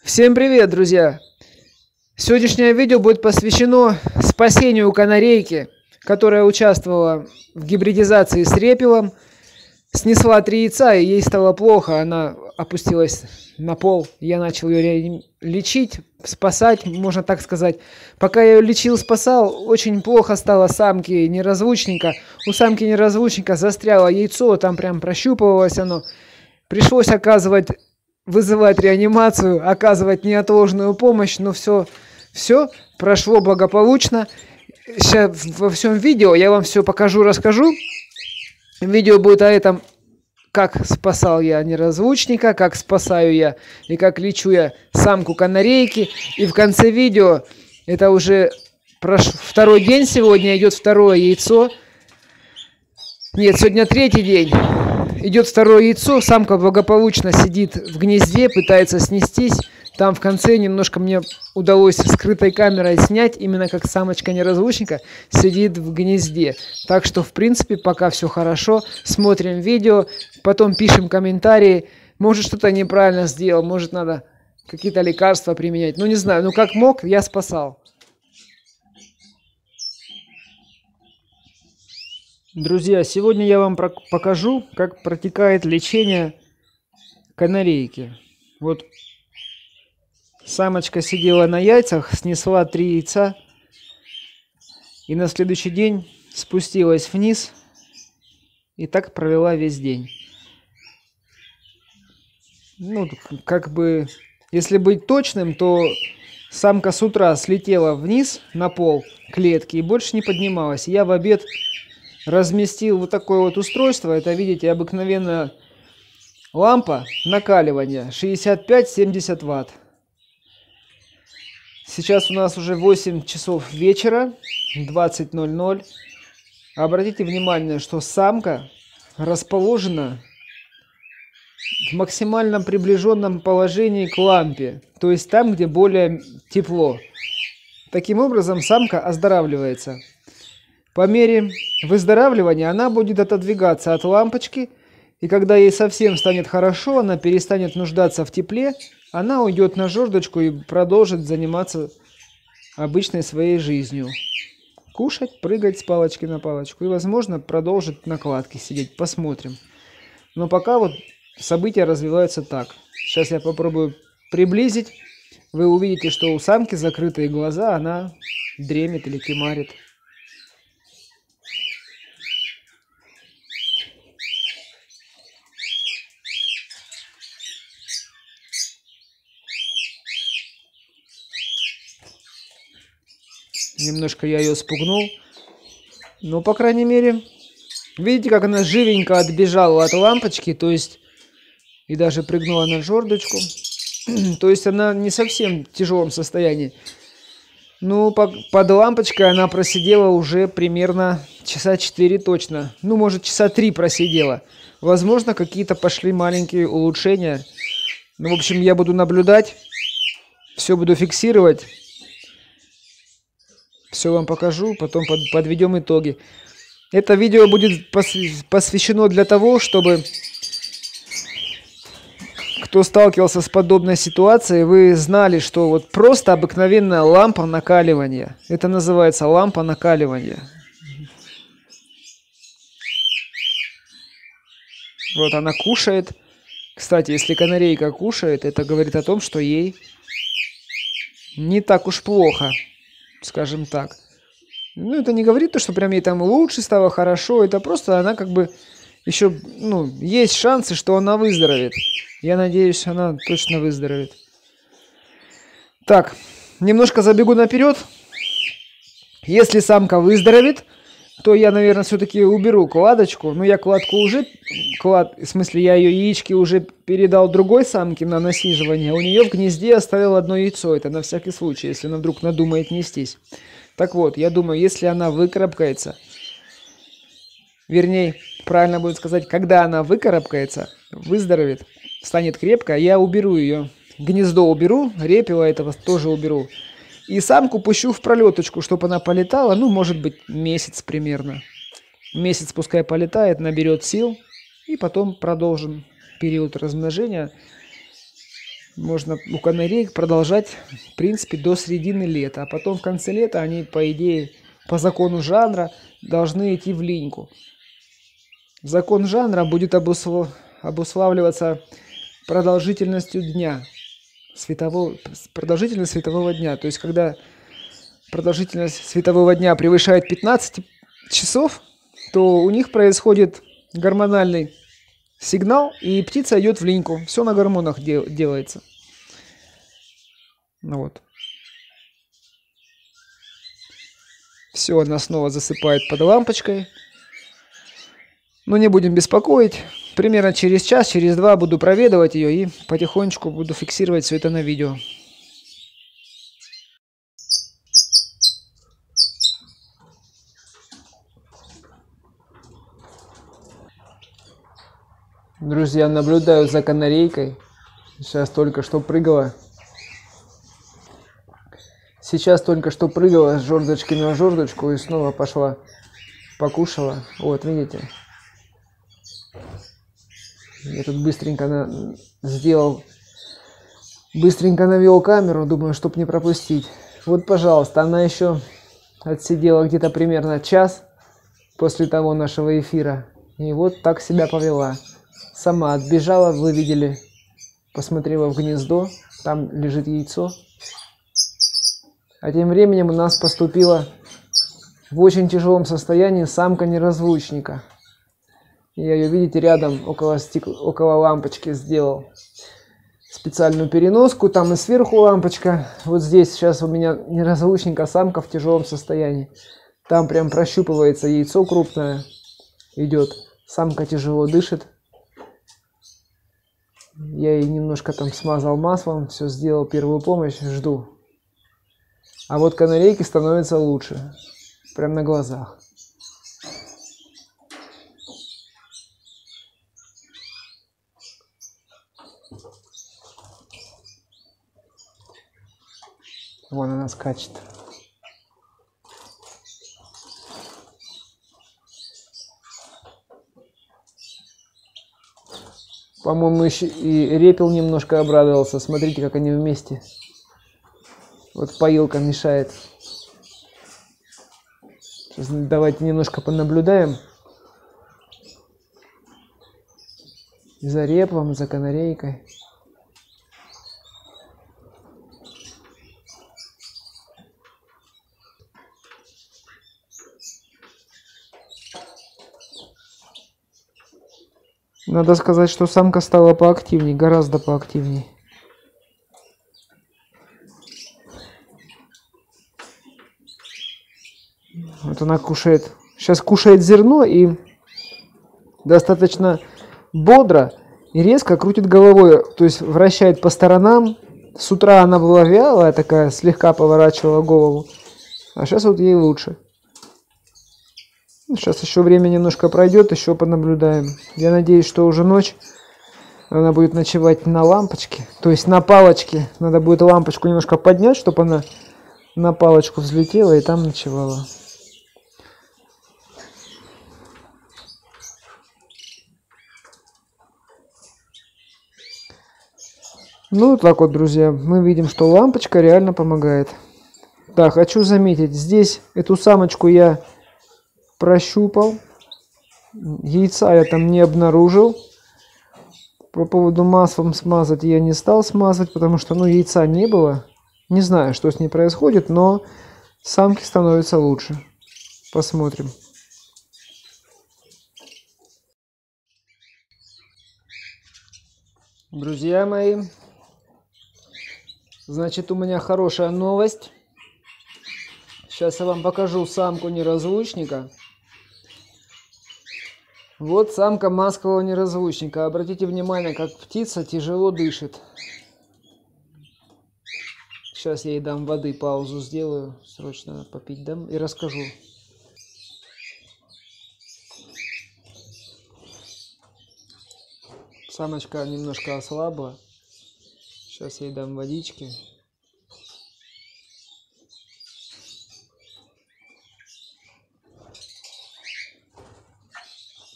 Всем привет, друзья! Сегодняшнее видео будет посвящено спасению канарейки, которая участвовала в гибридизации с репелом, снесла 3 яйца, и ей стало плохо, она опустилась на пол. Я начал ее лечить, спасать, можно так сказать. Пока я ее лечил, спасал, очень плохо стало самке неразлучника. У самки неразлучника застряло яйцо, там прям прощупывалось оно. Пришлось вызывать реанимацию, оказывать неотложную помощь, но все прошло благополучно. Сейчас во всем видео я вам все покажу, расскажу. Видео будет о этом, как спасал я неразлучника, как спасаю я и как лечу я самку канарейки. И в конце видео, это уже второй день сегодня, идет второе яйцо. Нет, сегодня 3-й день. Идет второе яйцо, самка благополучно сидит в гнезде, пытается снестись. Там в конце немножко мне удалось скрытой камерой снять, именно как самочка неразлучника сидит в гнезде. Так что, в принципе, пока все хорошо. Смотрим видео, потом пишем комментарии. Может, что-то неправильно сделал, может, надо какие-то лекарства применять. Ну, не знаю, ну как мог, я спасал. Друзья, сегодня я вам покажу, как протекает лечение канарейки. Вот самочка сидела на яйцах, снесла 3 яйца и на следующий день спустилась вниз и так провела весь день. Ну, как бы, если быть точным, то самка с утра слетела вниз на пол клетки и больше не поднималась. Я в обед разместил вот такое вот устройство. Это, видите, обыкновенная лампа накаливания 65-70 Вт. Сейчас у нас уже 8 часов вечера, 20:00. Обратите внимание, что самка расположена в максимально приближенном положении к лампе, то есть там, где более тепло. Таким образом, самка оздоравливается. По мере выздоравливания она будет отодвигаться от лампочки, и когда ей совсем станет хорошо, она перестанет нуждаться в тепле, она уйдет на жердочку и продолжит заниматься обычной своей жизнью. Кушать, прыгать с палочки на палочку и, возможно, продолжит накладки сидеть. Посмотрим. Но пока вот события развиваются так. Сейчас я попробую приблизить. Вы увидите, что у самки закрытые глаза, она дремит или кемарит. Немножко я ее спугнул. Но, по крайней мере, видите, как она живенько отбежала от лампочки, то есть, и даже прыгнула на жердочку. То есть, она не совсем в тяжелом состоянии. Ну, под лампочкой она просидела уже примерно часа 4 точно. Ну, может, часа 3 просидела. Возможно, какие-то пошли маленькие улучшения. Ну, в общем, я буду наблюдать, все буду фиксировать. Все вам покажу, потом подведем итоги. Это видео будет посвящено для того, чтобы кто сталкивался с подобной ситуацией, вы знали, что вот просто обыкновенная лампа накаливания. Это называется лампа накаливания. Вот она кушает. Кстати, если канарейка кушает, это говорит о том, что ей не так уж плохо. Скажем так. Ну, это не говорит то, что прям ей там лучше стало, хорошо. Это просто она как бы еще, ну, есть шансы, что она выздоровеет. Я надеюсь, она точно выздоровеет. Так, немножко забегу наперед. Если самка выздоровеет, то я, наверное, все-таки уберу кладочку. Ну, я кладку уже, в смысле, я ее яички уже передал другой самке на насиживание. У нее в гнезде оставил одно яйцо. Это на всякий случай, если она вдруг надумает нестись. Так вот, я думаю, если она выкарабкается, вернее, правильно будет сказать, когда она выкарабкается, выздоровеет, станет крепко, я уберу ее. Гнездо уберу, репела этого тоже уберу. И самку пущу в пролеточку, чтобы она полетала, ну, может быть, месяц примерно. Месяц пускай полетает, наберет сил, и потом продолжим период размножения можно у канареек продолжать, в принципе, до середины лета. А потом в конце лета они, по идее, по закону жанра, должны идти в линьку. Закон жанра будет обуславливаться продолжительностью дня, продолжительность светового дня. То есть, когда продолжительность светового дня превышает 15 часов, то у них происходит гормональный сигнал, и птица идет в линьку. Все на гормонах делается. Ну вот. Все, она снова засыпает под лампочкой. Но не будем беспокоить. Примерно через час, через два буду проведывать ее и потихонечку буду фиксировать все это на видео. Друзья, наблюдаю за канарейкой. Сейчас только что прыгала. Сейчас только что прыгала с жердочки на жердочку и снова пошла покушала. Вот, видите? Я тут быстренько навел камеру, думаю, чтобы не пропустить. Вот, пожалуйста, она еще отсидела где-то примерно час после того нашего эфира. И вот так себя повела. Сама отбежала, вы видели, посмотрела в гнездо, там лежит яйцо. А тем временем у нас поступила в очень тяжелом состоянии самка неразлучника. Я ее, видите, рядом около лампочки сделал специальную переноску. Там и сверху лампочка. Вот здесь сейчас у меня неразлучника самка в тяжелом состоянии. Там прям прощупывается яйцо крупное. Идет. Самка тяжело дышит. Я ей немножко там смазал маслом. Все сделал, первую помощь. Жду. А вот канарейке становится лучше. Прям на глазах. Вон она скачет. По-моему, еще и репел немножко обрадовался. Смотрите, как они вместе. Вот поилка мешает. Сейчас давайте немножко понаблюдаем. За реплом, за канарейкой. Надо сказать, что самка стала поактивнее, гораздо поактивнее. Вот она кушает. Сейчас кушает зерно и достаточно бодро и резко крутит головой. То есть вращает по сторонам. С утра она была вялая такая, слегка поворачивала голову. А сейчас вот ей лучше. Сейчас еще время немножко пройдет, еще понаблюдаем. Я надеюсь, что уже ночь. Она будет ночевать на лампочке, то есть на палочке. Надо будет лампочку немножко поднять, чтобы она на палочку взлетела и там ночевала. Ну, так вот, друзья, мы видим, что лампочка реально помогает. Да, хочу заметить, здесь эту самочку я прощупал. Яйца я там не обнаружил. По поводу маслом смазать я не стал смазывать, потому что, ну, яйца не было. Не знаю, что с ней происходит, но самке становится лучше. Посмотрим. Друзья мои, значит, у меня хорошая новость. Сейчас я вам покажу самку неразлучника. Вот самка маскового неразлучника. Обратите внимание, как птица тяжело дышит. Сейчас я ей дам воды, паузу сделаю. Срочно попить дам и расскажу. Самочка немножко ослабла. Сейчас я ей дам водички.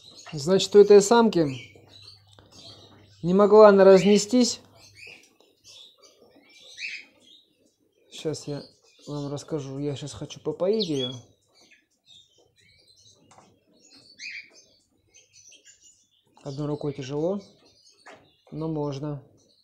Значит, у этой самки не могла она разнестись Сейчас я вам расскажу. Я сейчас хочу попоить ее. Одной рукой тяжело, но можно.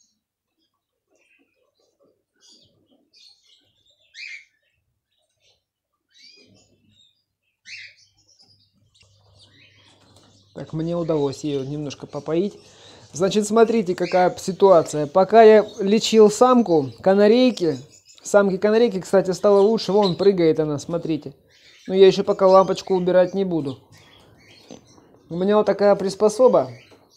Так, мне удалось ее немножко попоить. Значит, смотрите, какая ситуация. Пока я лечил самку канарейки, самки канарейки, кстати, стало лучше. Вон прыгает она, смотрите. Но я еще пока лампочку убирать не буду. У меня вот такая приспособа.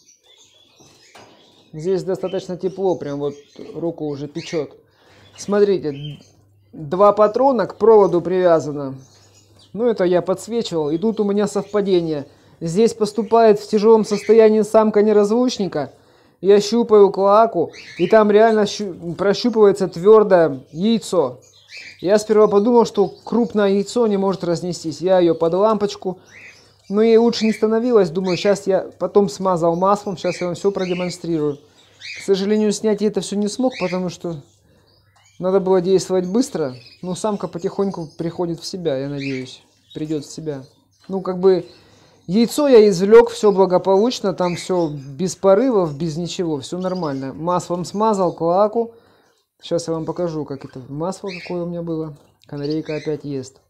Здесь достаточно тепло, прям вот руку уже печет. Смотрите, 2 патрона к проводу привязано. Ну, это я подсвечивал. И тут у меня совпадение. Здесь поступает в тяжелом состоянии самка неразлучника. Я щупаю клоаку, и там реально прощупывается твердое яйцо. Я сперва подумал, что крупное яйцо не может разнестись. Я ее под лампочку. Но ей лучше не становилось. Думаю, сейчас я потом смазал маслом. Сейчас я вам все продемонстрирую. К сожалению, снять я это все не смог, потому что надо было действовать быстро. Но самка потихоньку приходит в себя, я надеюсь. Придет в себя. Ну, как бы... Яйцо я извлек, все благополучно, там все без порывов, без ничего, все нормально. Маслом смазал клоаку. Сейчас я вам покажу, как это масло какое у меня было. Канарейка опять ест.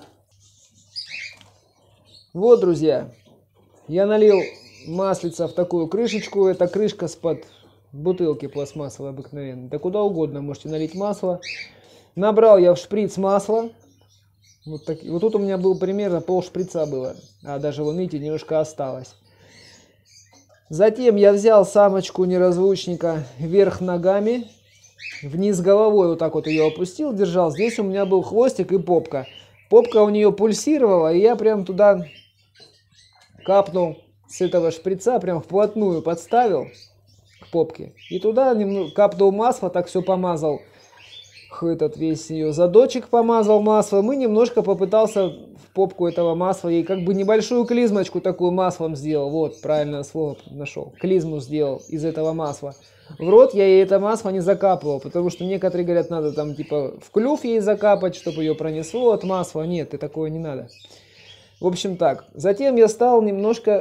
Вот, друзья, я налил маслица в такую крышечку. Это крышка с-под бутылки пластмассовой обыкновенной. Да куда угодно можете налить масло. Набрал я в шприц масла. Вот тут у меня был примерно пол шприца было. А даже, вон, видите, немножко осталось. Затем я взял самочку неразлучника вверх ногами. Вниз головой вот так вот ее опустил, держал. Здесь у меня был хвостик и попка. Попка у нее пульсировала, и я прям туда капнул с этого шприца, прям вплотную подставил к попке. И туда капнул масло, так все помазал. Этот весь ее задочек помазал маслом и немножко попытался в попку этого масла ей как бы небольшую клизмочку такую маслом сделал. Вот, правильное слово нашел. Клизму сделал из этого масла. В рот я ей это масло не закапывал, потому что некоторые говорят, надо там типа в клюв ей закапать, чтобы ее пронесло от масла. Нет, и такое не надо. В общем так. Затем я стал немножко...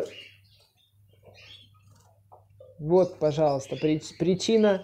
Вот, пожалуйста, причина...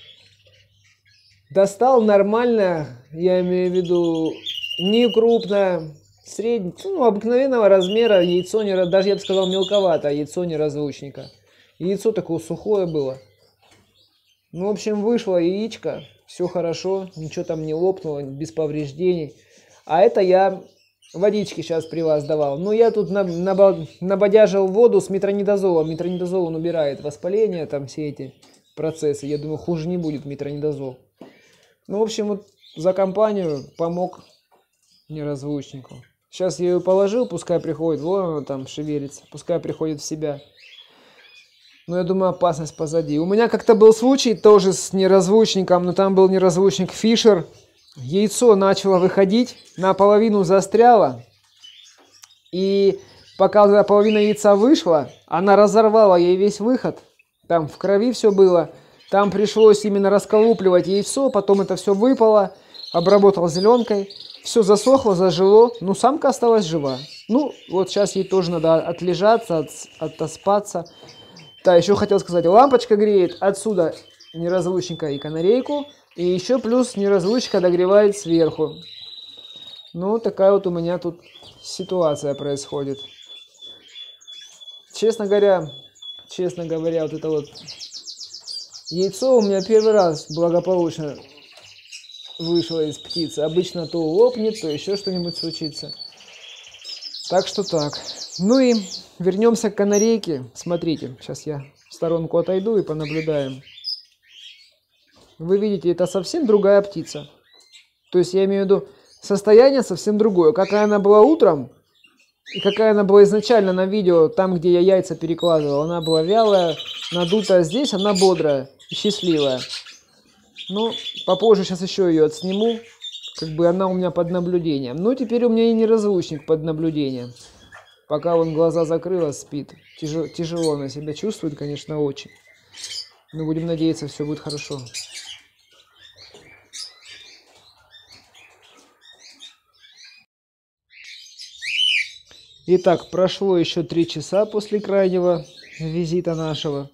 Достал нормально, я имею в виду не крупное, среднее, ну, обыкновенного размера яйцо, даже я бы сказал мелковато, яйцо неразлучника. Яйцо такое сухое было. Ну, в общем, вышло яичко, все хорошо, ничего там не лопнуло, без повреждений. А это я водички сейчас при вас давал. Ну, я тут набодяжил воду с метронидозолом. Метронидозол он убирает воспаление, там все эти процессы. Я думаю, хуже не будет метронидозол. Ну, в общем, вот за компанию помог неразлучнику. Сейчас я ее положил, пускай приходит, вон она там шевелится, пускай приходит в себя. Но я думаю, опасность позади. У меня как-то был случай тоже с неразлучником, но там был неразлучник Фишер. Яйцо начало выходить, наполовину застряло. И пока половина яйца вышла, она разорвала ей весь выход. Там в крови все было. Там пришлось именно расколупливать яйцо, потом это все выпало, обработал зеленкой, все засохло, зажило, но самка осталась жива. Ну, вот сейчас ей тоже надо отлежаться, отоспаться. Да, еще хотел сказать, лампочка греет отсюда неразлучника и канарейку, и еще плюс неразлучника догревает сверху. Ну, такая вот у меня тут ситуация происходит. Честно говоря, вот это вот... Яйцо у меня первый раз благополучно вышло из птицы. Обычно то лопнет, то еще что-нибудь случится. Так что так. Ну и вернемся к канарейке. Смотрите, сейчас я в сторонку отойду и понаблюдаем. Вы видите, это совсем другая птица. То есть я имею в виду состояние совсем другое. Какая она была утром и какая она была изначально на видео, там, где я яйца перекладывал. Она была вялая, надутая. Здесь она бодрая и счастливая. Ну, попозже сейчас еще ее отсниму. Как бы она у меня под наблюдением. Ну, теперь у меня и неразлучник под наблюдением. Пока он глаза закрыла, спит. Тяжело она себя чувствует, конечно, очень. Но будем надеяться, все будет хорошо. Итак, прошло еще 3 часа после крайнего визита нашего.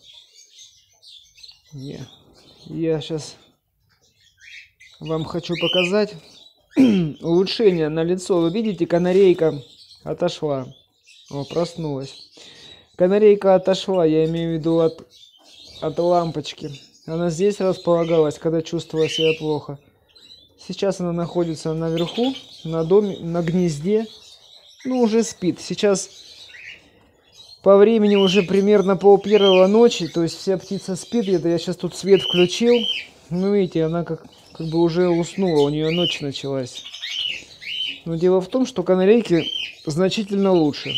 Я сейчас вам хочу показать улучшение на лицо. Вы видите, канарейка отошла. О, проснулась. Канарейка отошла, я имею в виду от лампочки. Она здесь располагалась, когда чувствовала себя плохо. Сейчас она находится наверху, на доме, на гнезде. Ну, уже спит. Сейчас по времени уже примерно 1:30 ночи. То есть вся птица спит. Это я сейчас тут свет включил. Ну, видите, она как бы уже уснула. У нее ночь началась. Но дело в том, что канарейки значительно лучше.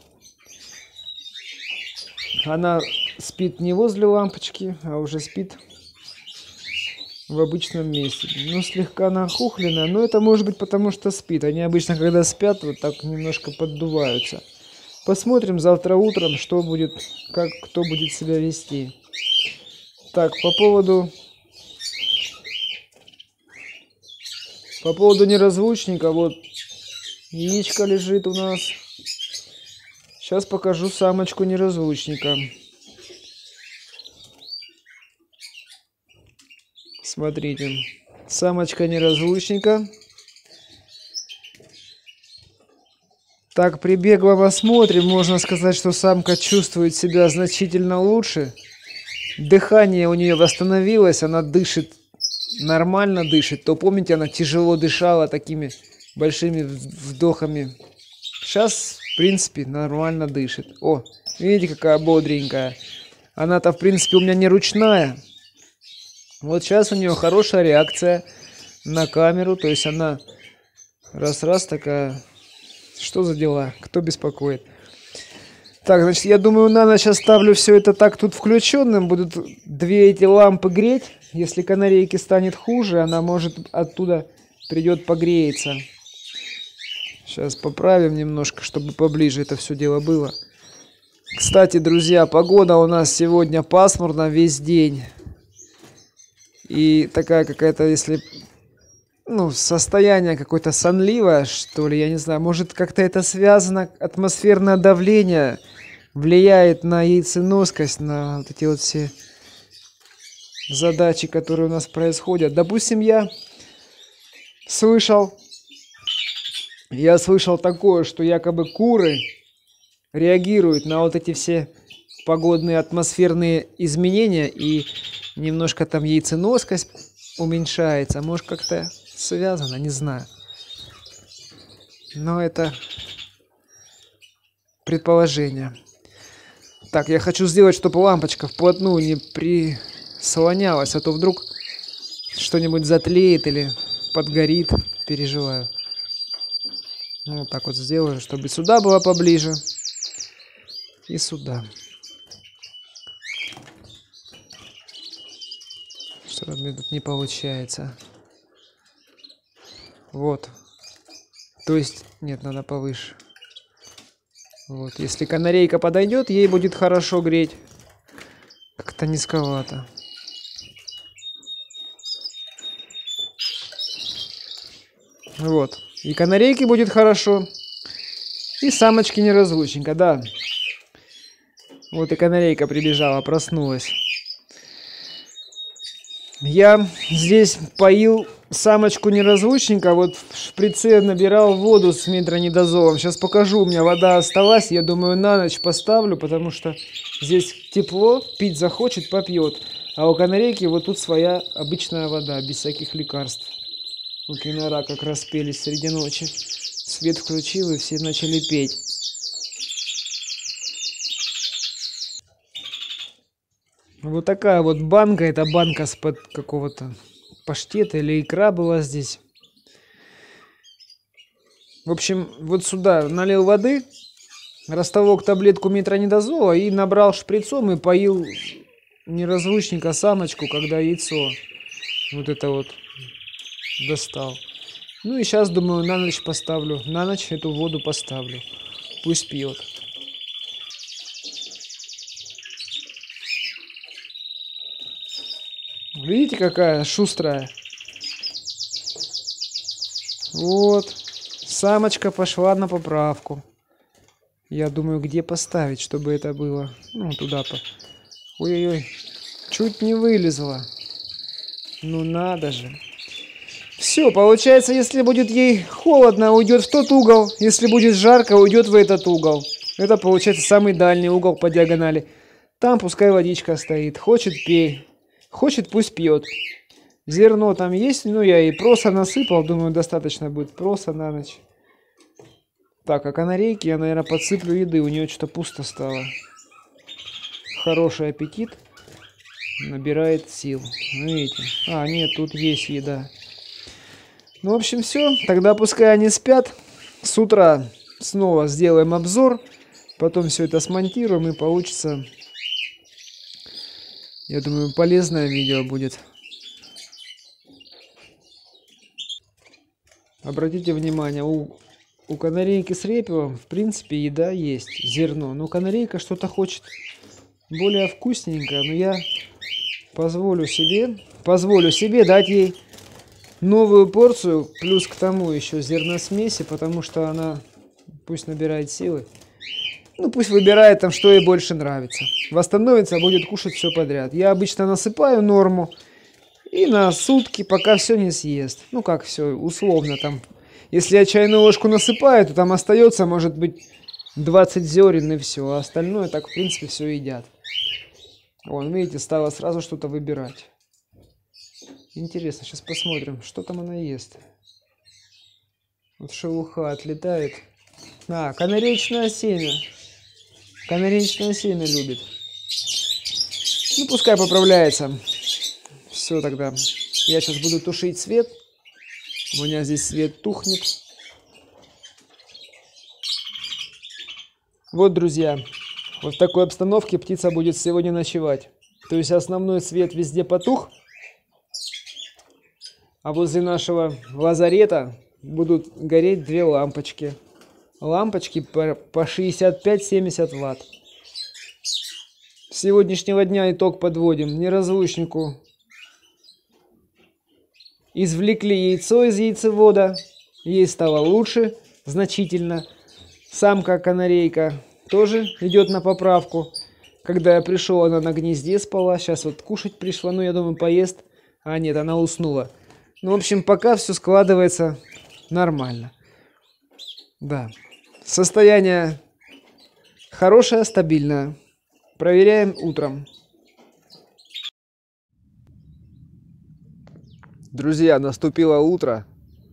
Она спит не возле лампочки, а уже спит в обычном месте. Ну, слегка нахухлена, но это может быть потому, что спит. Они обычно, когда спят, вот так немножко поддуваются. Посмотрим завтра утром, что будет, как кто будет себя вести. Так, по поводу неразлучника, вот яичко лежит у нас. Сейчас покажу самочку неразлучника. Смотрите, самочка неразлучника. Так, при беглом осмотре можно сказать, что самка чувствует себя значительно лучше. Дыхание у нее восстановилось, она дышит, нормально дышит. То помните, она тяжело дышала такими большими вдохами. Сейчас, в принципе, нормально дышит. О, видите, какая бодренькая. Она-то, в принципе, у меня не ручная. Вот сейчас у нее хорошая реакция на камеру. То есть она раз-раз такая... Что за дела? Кто беспокоит? Так, значит, я думаю, на ночь оставлю все это так тут включенным. Будут 2 эти лампы греть. Если канарейке станет хуже, она может оттуда придет погреется. Сейчас поправим немножко, чтобы поближе это все дело было. Кстати, друзья, погода у нас сегодня пасмурна весь день. И такая какая-то, если... Ну, состояние какое-то сонливое, что ли, я не знаю. Может, как-то это связано, атмосферное давление влияет на яйценоскость, на вот эти вот все задачи, которые у нас происходят. Допустим, я слышал такое, что якобы куры реагируют на вот эти все погодные атмосферные изменения, и немножко там яйценоскость уменьшается. Может, как-то связано, не знаю. Но это предположение. Так, я хочу сделать, чтобы лампочка вплотную не прислонялась, а то вдруг что-нибудь затлеет или подгорит. Переживаю. Ну, вот так вот сделаю, чтобы сюда было поближе. И сюда. Что-то мне тут не получается. Вот. То есть, нет, надо повыше. Вот. Если канарейка подойдет, ей будет хорошо греть. Как-то низковато. Вот. И канарейке будет хорошо. И самочке неразлучника, да. Вот и канарейка прибежала, проснулась. Я здесь поил самочку неразлучника, вот в шприце набирал воду с метронидозолом. Сейчас покажу, у меня вода осталась, я думаю, на ночь поставлю, потому что здесь тепло, пить захочет, попьет. А у канарейки вот тут своя обычная вода, без всяких лекарств. У кинора как раз пелись среди ночи. Свет включил, и все начали петь. Вот такая вот банка, это банка с-под какого-то паштета или икра была здесь. В общем, вот сюда налил воды, растолок таблетку метронидозола и набрал шприцом и поил неразлучника самочку, когда яйцо вот это вот достал. Ну и сейчас, думаю, на ночь поставлю, на ночь эту воду поставлю, пусть пьет. Видите, какая шустрая? Вот. Самочка пошла на поправку. Я думаю, где поставить, чтобы это было. Ну, туда по... Ой-ой-ой. Чуть не вылезла. Ну надо же. Все, получается, если будет ей холодно, уйдет в тот угол. Если будет жарко, уйдет в этот угол. Это получается самый дальний угол по диагонали. Там пускай водичка стоит. Хочет пей. Хочет пусть пьет. Зерно там есть, ну я и проса насыпал. Думаю, достаточно будет проса на ночь. Так, а канарейке я, наверное, подсыплю еды. У нее что-то пусто стало. Хороший аппетит. Набирает сил. Видите? А, нет, тут есть еда. Ну, в общем, все. Тогда пускай они спят. С утра снова сделаем обзор. Потом все это смонтируем и получится, я думаю, полезное видео будет. Обратите внимание, у канарейки с репелом, в принципе, еда есть. Зерно. Но канарейка что-то хочет более вкусненькое. Но я позволю себе дать ей новую порцию, плюс к тому еще зерносмеси, потому что она пусть набирает силы. Ну, пусть выбирает там, что ей больше нравится. Восстановится, будет кушать все подряд. Я обычно насыпаю норму и на сутки, пока все не съест. Ну, как все, условно там. Если я чайную ложку насыпаю, то там остается, может быть, 20 зерен и все. А остальное так, в принципе, все едят. Вон, видите, стала сразу что-то выбирать. Интересно, сейчас посмотрим, что там она ест. Вот шелуха отлетает. А, канареечное семя. Канареечное семя любит. Ну, пускай поправляется. Все тогда. Я сейчас буду тушить свет. У меня здесь свет тухнет. Вот, друзья. Вот в такой обстановке птица будет сегодня ночевать. То есть основной свет везде потух. А возле нашего лазарета будут гореть две лампочки. Лампочки по 65-70 ватт. С сегодняшнего дня итог подводим. Неразлучнику извлекли яйцо из яйцевода. Ей стало лучше значительно. Самка-канарейка тоже идет на поправку. Когда я пришел, она на гнезде спала. Сейчас вот кушать пришла. Ну, я думаю, поест. А нет, она уснула. Ну, в общем, пока все складывается нормально. Да. Состояние хорошее, стабильное. Проверяем утром. Друзья, наступило утро.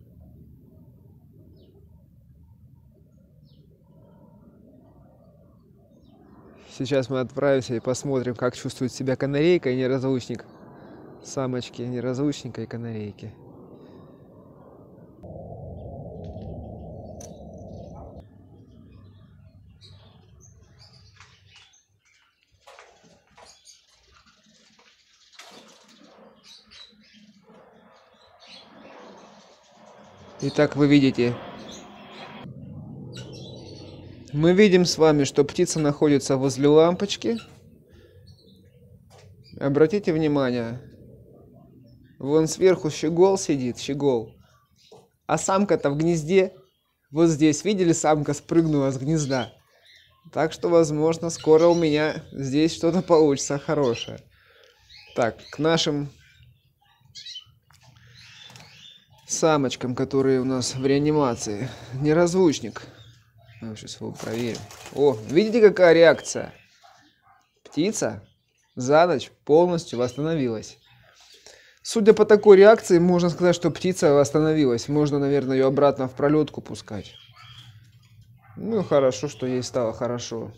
Сейчас мы отправимся и посмотрим, как чувствует себя канарейка и неразлучник. Самочки неразлучника и канарейки. Итак, вы видите. Мы видим с вами, что птица находится возле лампочки. Обратите внимание. Вон сверху щегол сидит, щегол. А самка-то в гнезде. Вот здесь, видели, самка спрыгнула с гнезда. Так что, возможно, скоро у меня здесь что-то получится хорошее. Так, к нашим самочкам, которые у нас в реанимации. Неразлучник. Сейчас его проверим. О, видите, какая реакция? Птица за ночь полностью восстановилась. Судя по такой реакции, можно сказать, что птица восстановилась. Можно, наверное, ее обратно в пролетку пускать. Ну, хорошо, что ей стало хорошо.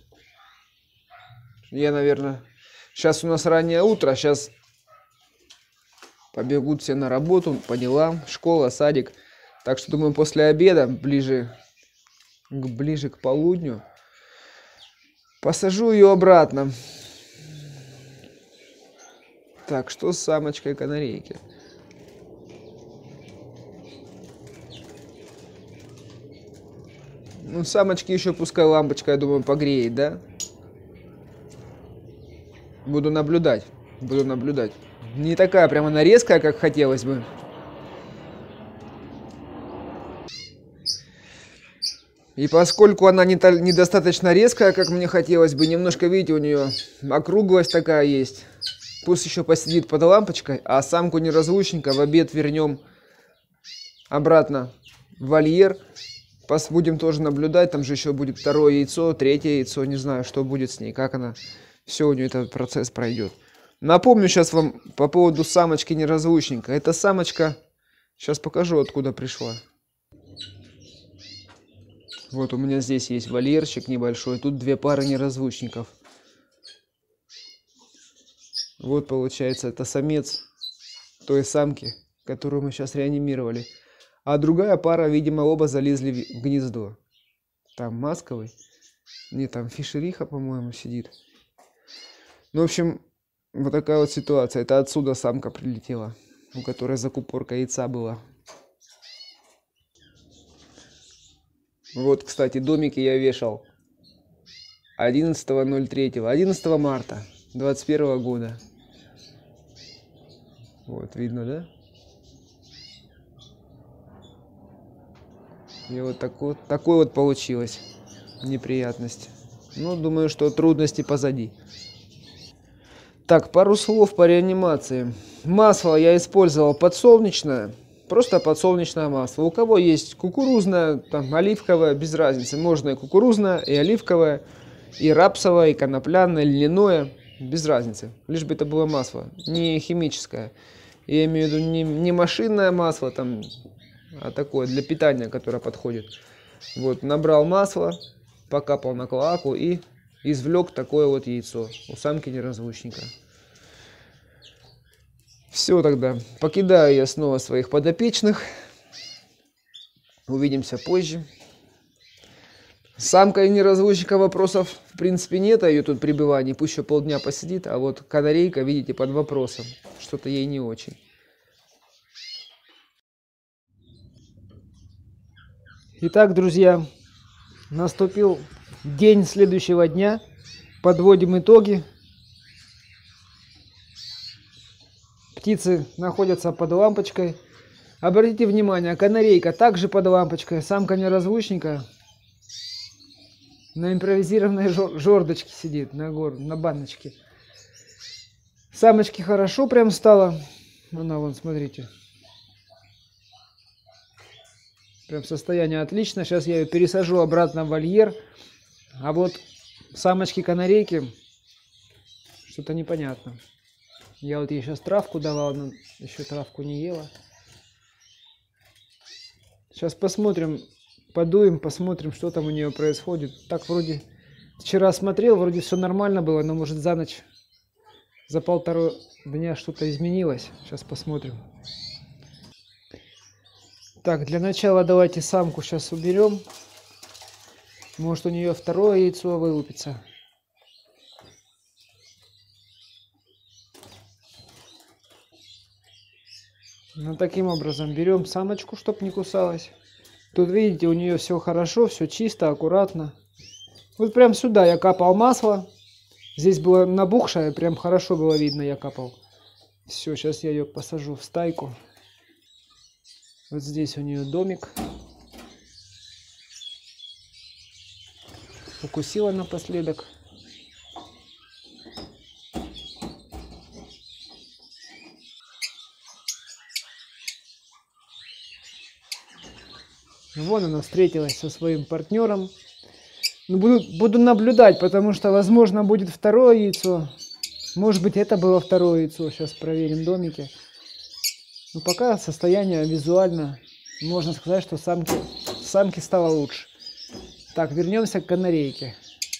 Я, наверное... Сейчас у нас раннее утро. Сейчас побегут все на работу, по делам. Школа, садик. Так что, думаю, после обеда, ближе к полудню, посажу ее обратно. Так, что с самочкой канарейки? Ну, самочки еще пускай лампочка, я думаю, погреет, да? Буду наблюдать. Не такая прямо нарезкая, как хотелось бы. И поскольку она недостаточно резкая, как мне хотелось бы, немножко, видите, у нее округлость такая есть. Пусть еще посидит под лампочкой, а самку неразлучника в обед вернем обратно в вольер. Будем тоже наблюдать, там же еще будет второе яйцо, третье яйцо, не знаю, что будет с ней, как она, все у нее этот процесс пройдет. Напомню сейчас вам по поводу самочки неразлучника. Эта самочка, сейчас покажу, откуда пришла. Вот у меня здесь есть вольерчик небольшой, тут две пары неразлучников. Вот получается, это самец той самки, которую мы сейчас реанимировали. А другая пара, видимо, оба залезли в гнездо. Там масковый, не там фишериха, по-моему, сидит. Ну, в общем, вот такая вот ситуация. Это отсюда самка прилетела, у которой закупорка яйца была. Вот, кстати, домики я вешал 11.03, 11 марта 2021 года. Вот, видно, да? И вот такой вот получилось неприятность. Ну, думаю, что трудности позади. Так, пару слов по реанимации. Масло я использовал подсолнечное. Просто подсолнечное масло. У кого есть кукурузное, там, оливковое, без разницы. Можно и кукурузное, и оливковое, и рапсовое, и конопляное, и льняное. Без разницы. Лишь бы это было масло, не химическое. Я имею в виду не машинное масло, там, а такое для питания, которое подходит. Вот, набрал масло, покапал на клоаку и извлек такое вот яйцо у самки неразлучника. Все тогда. Покидаю я снова своих подопечных. Увидимся позже. Самка неразлучника вопросов в принципе нет о ее тут пребывании. Пусть еще полдня посидит. А вот канарейка, видите, под вопросом. Что-то ей не очень. Итак, друзья, наступил день следующего дня. Подводим итоги. Птицы находятся под лампочкой. Обратите внимание, канарейка также под лампочкой. Самка неразлучника на импровизированной жердочке сидит, на баночке. Самочке хорошо прям стало. Она, вон, смотрите. Прям состояние отлично. Сейчас я ее пересажу обратно в вольер. А вот самочки-канарейки что-то непонятно. Я вот ей сейчас травку давал, но еще травку не ела. Сейчас посмотрим, подуем, посмотрим, что там у нее происходит. Так вроде вчера смотрел, вроде все нормально было, но может за ночь, за полтора дня что-то изменилось. Сейчас посмотрим. Так, для начала давайте самку сейчас уберем. Может у нее второе яйцо вылупится. Ну, таким образом берем самочку, чтобы не кусалась. Тут, видите, у нее все хорошо, все чисто, аккуратно. Вот прям сюда я капал масло. Здесь было набухшее, прям хорошо было видно, я капал. Все, сейчас я ее посажу в стайку. Вот здесь у нее домик. Укусила напоследок. Вон она встретилась со своим партнером. Ну, буду наблюдать, потому что, возможно, будет второе яйцо. Может быть, это было второе яйцо. Сейчас проверим домики. Но пока состояние визуально, можно сказать, что самке стало лучше. Так, вернемся к канарейке.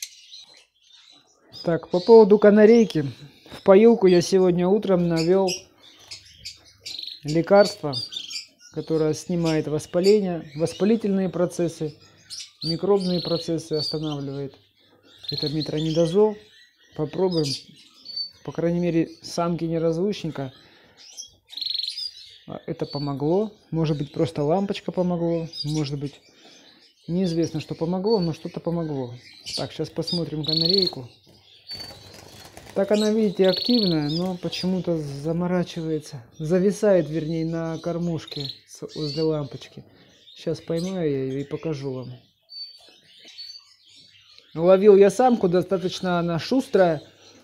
Так, по поводу канарейки. В поилку я сегодня утром навел лекарство, которая снимает воспаление, воспалительные процессы, микробные процессы останавливает. Это метронидозол. Попробуем. По крайней мере, самки неразлучника это помогло. Может быть, просто лампочка помогло. Может быть, неизвестно, что помогло, но что-то помогло. Так, сейчас посмотрим канарейку. Так она, видите, активная, но почему-то заморачивается. Зависает, вернее, на кормушке возле лампочки. Сейчас поймаю я ее и покажу вам. Ловил я самку, достаточно она шустрая.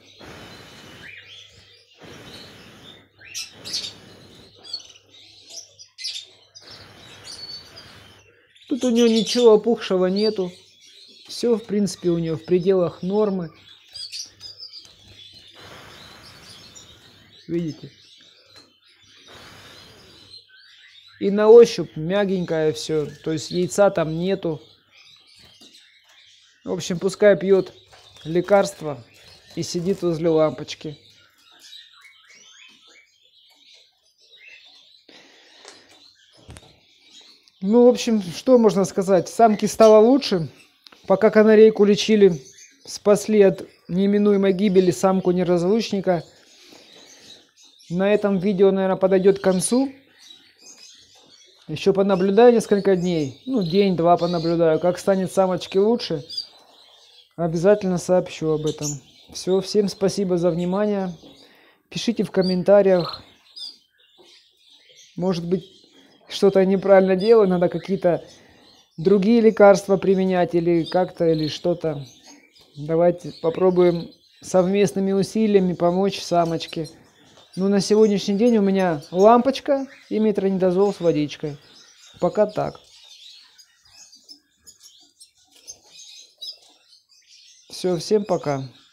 Тут у нее ничего опухшего нету. Все, в принципе, у нее в пределах нормы. Видите? И на ощупь мягенькое все. То есть яйца там нету. В общем, пускай пьет лекарство и сидит возле лампочки. Ну, в общем, что можно сказать? Самке стало лучше. Пока канарейку лечили, спасли от неминуемой гибели самку-неразлучника. На этом видео, наверное, подойдет к концу. Еще понаблюдаю несколько дней. Ну, день-два понаблюдаю. Как станет самочке лучше, обязательно сообщу об этом. Все, всем спасибо за внимание. Пишите в комментариях. Может быть, что-то я неправильно делаю, надо какие-то другие лекарства применять или как-то, или что-то. Давайте попробуем совместными усилиями помочь самочке. Ну, на сегодняшний день у меня лампочка и метронидозол с водичкой. Пока так. Все, всем пока.